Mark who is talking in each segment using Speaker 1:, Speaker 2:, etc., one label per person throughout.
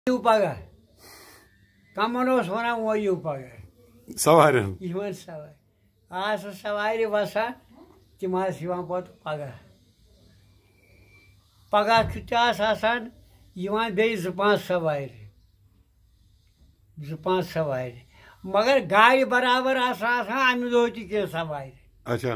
Speaker 1: Pagah. Kamanos wana moyu pagah.
Speaker 2: Savarin.
Speaker 1: Iman savar. Asa savari vasa timas ivan pot pagah. Pagah kütas asan ivan bey zupan savari. Zupan savari. मगर गाड़ी बराबर आम दो के सवार
Speaker 2: अच्छा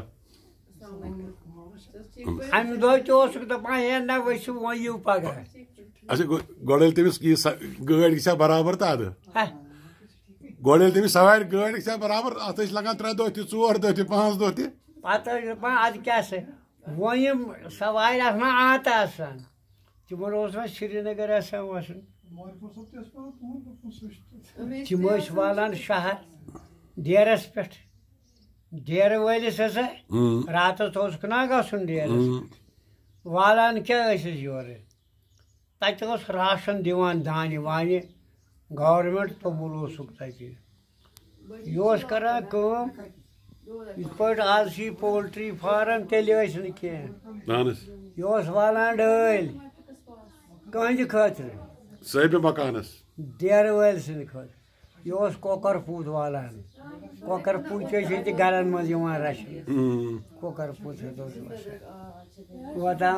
Speaker 1: हम दो दपान है ना वैसे वो पगह
Speaker 2: अच्छा गोड़े तमिस गाड़ी से बराबर तद गोड़े तमिस सवार गाड़ी से बराबर अत लगान 3 दो 4 दो 5 दो
Speaker 1: पता अद क्या वो सवार आत तमो रोज श्रीनगर तम वालान शहर डेरस पे डेर वलिस रात ना गन डेरस वालान क्या योर तत राशन दिवान दाने वाने गवर्नमेंट तोमुल तत यह करान आज पोल्ट्री फार्म तेल यह वालान डल कहद खतर
Speaker 2: साहिब मकानस
Speaker 1: डेर वल सद खत यह कोकर पूत वालान कोकर पूत गरन मज रश कोकर पूत वातान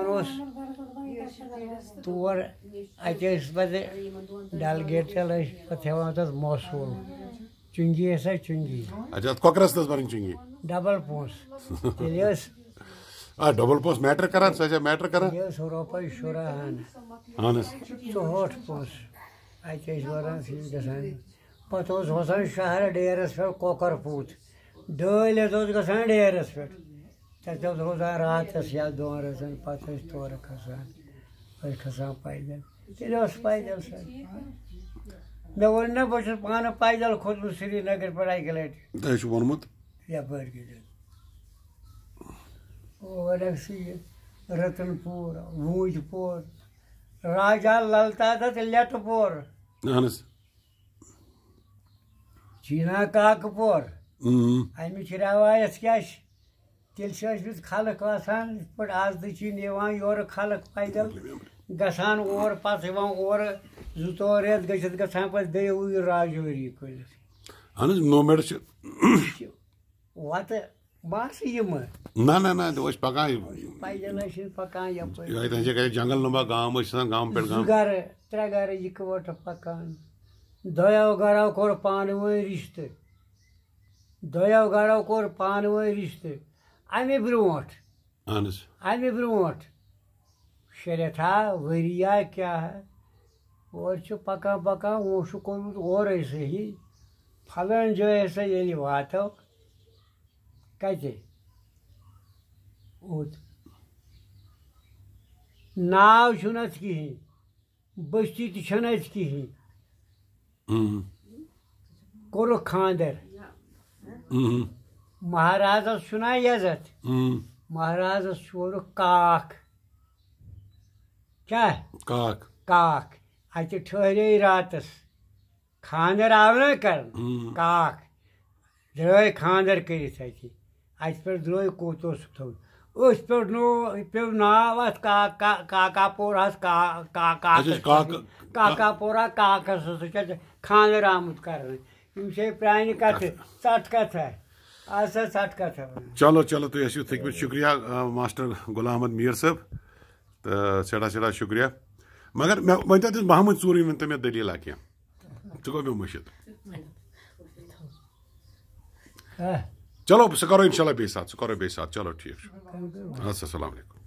Speaker 1: तोर पे डल गेट चल पे तथ मौसूल चुंगी हसा चुंगी
Speaker 2: अच्छा कोकरस बन चुंगी
Speaker 1: डबल पोस तेल
Speaker 2: डबल पोस मैटर करान सजा मैटर करान
Speaker 1: रुपये 16
Speaker 2: चौहठ
Speaker 1: पोस वन गसान पे वसान शहर डेरस पे कोकर पूत डल गसान डेरस पे तत रोजान रातस या 2 रजन पे तौर खसान पैदल तेल पैदल सर मे वन ना बहुत पान पैदल खोदमुत श्रीनगर पे अक लट
Speaker 2: वोनमुत
Speaker 1: यपर और रतनपुर वूजपुर राजा ललता लेटपुर चीना काकपुर अमिच रवायत क्या तेल खलक पे आज योर खलक पैदल गसान और पे और 2 रेत गसान पे दे राजौरी कलिस
Speaker 2: नोमेड
Speaker 1: वत बस
Speaker 2: ना ना ना पकान
Speaker 1: पैदल पकान
Speaker 2: जंगल नुमा गाँव गाँव पे
Speaker 1: गर 3 गर इकवट पकान दो गरों कोर पान वन रिश्त 2 गरों कोर पान वन रिश्त अमे ब्रोट 6 रेथा वरिया क्या है और पकान पकान वो कोर्मुत और सही फलन जो ऐसा ये वातो कते नाव छुनत कहीं बस्ती तत कहीं कोर खानदर महाराजस छुना यजत महाराजस छोर काक क्या काक अत ठहरे रातस खानदर आव ना कर काक द्रे खानदर कर पे द्रे कोतोस थो पे पे नाव अत काकापोरा काकापोरा काकस खानदर आमुत कर प्रान कथ सट कथ है आज सट कथ
Speaker 2: चलो चलो तुम थकमित शुक्रिया मास्टर गुलाम अहमद मीर साहब तो सेड़ा सेड़ा शुक्रिया मगर वन तो महमूद चूर वन तो मे दलील क्या गो मे मुशिद चलो सह करो इंशाल्लाह बे साथ चलो ठीक अस्सलाम वालेकुम।